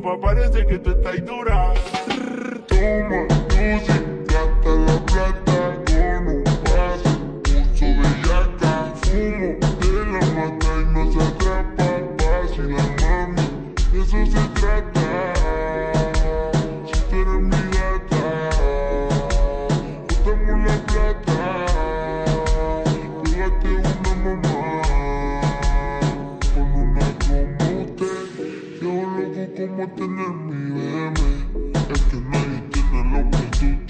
Jefa, parece que tú estás dura. Toma, music, gasta la plata con un pase, pulso bellaca, fumo de la mata y no se atrapa, vacila mami, de eso se trata, si tú eres mi gata, botamos la plata, pégate una mamá, con una como usted, yo loco como tener mi bebé. Es que nadie tiene lo que tú